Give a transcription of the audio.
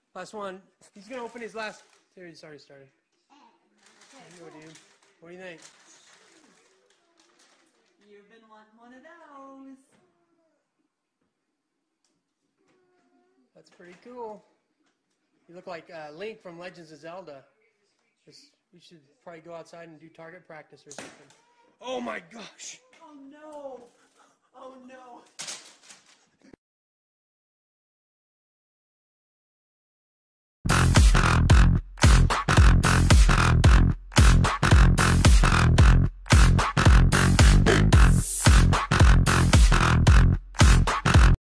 Last one. He's gonna open his last. There, he's already started. Okay, There you go, dude. What do you think? You've been wanting one of those. That's pretty cool. You look like Link from Legends of Zelda. We should probably go outside and do target practice or something. Oh my gosh! Oh no! Oh no!